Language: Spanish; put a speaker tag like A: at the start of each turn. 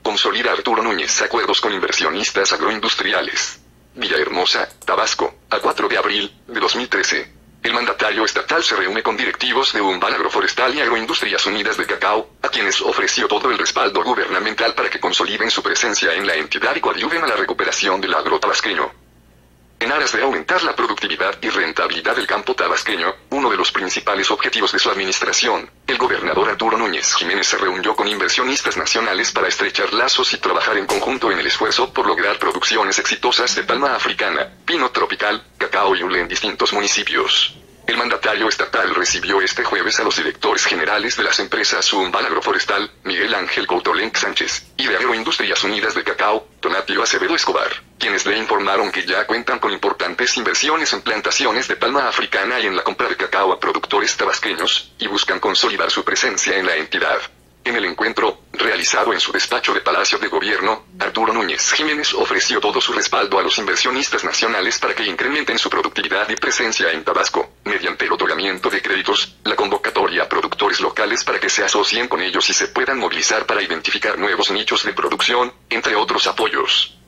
A: Consolida Arturo Núñez acuerdos con inversionistas agroindustriales. Villahermosa, Tabasco, a 4 de abril de 2013. El mandatario estatal se reúne con directivos de Umbal Agroforestal y Agroindustrias Unidas de Cacao, a quienes ofreció todo el respaldo gubernamental para que consoliden su presencia en la entidad y coadyuven a la recuperación del agro tabasqueño. En aras de aumentar la productividad y rentabilidad del campo tabasqueño, uno de los principales objetivos de su administración, el gobernador Arturo Núñez Jiménez se reunió con inversionistas nacionales para estrechar lazos y trabajar en conjunto en el esfuerzo por lograr producciones exitosas de palma africana, pino tropical, cacao y hule en distintos municipios. El mandatario estatal recibió este jueves a los directores generales de las empresas Umbal Agroforestal, Miguel Ángel Coutolenc Sánchez, y de Agroindustrias Unidas de Cacao, Tonatio Acevedo Escobar, quienes le informaron que ya cuentan con importantes inversiones en plantaciones de palma africana y en la compra de cacao a productores tabasqueños, y buscan consolidar su presencia en la entidad. En el encuentro, realizado en su despacho de Palacio de Gobierno, Arturo Núñez Jiménez ofreció todo su respaldo a los inversionistas nacionales para que incrementen su productividad y presencia en Tabasco, mediante el otorgamiento de créditos, la convocatoria a productores locales para que se asocien con ellos y se puedan movilizar para identificar nuevos nichos de producción, entre otros apoyos.